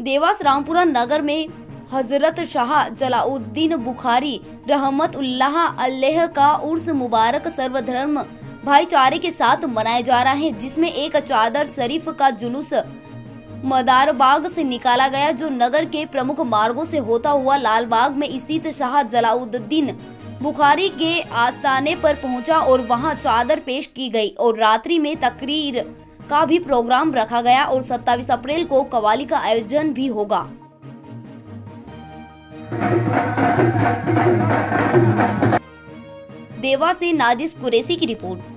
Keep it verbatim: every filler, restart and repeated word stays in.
देवास रामपुरा नगर में हजरत शाह जलाउद्दीन बुखारी रहमतुल्लाह अलैह का उर्स मुबारक सर्वधर्म भाईचारे के साथ मनाया जा रहा है, जिसमें एक चादर शरीफ का जुलूस मदारबाग से निकाला गया, जो नगर के प्रमुख मार्गों से होता हुआ लालबाग में स्थित शाह जलाउद्दीन बुखारी के आस्थाने पर पहुंचा और वहां चादर पेश की गई और रात्रि में तकरीर का भी प्रोग्राम रखा गया और सत्ताईस अप्रैल को कव्वाली का आयोजन भी होगा। देवास से नाजिस कुरैशी की रिपोर्ट।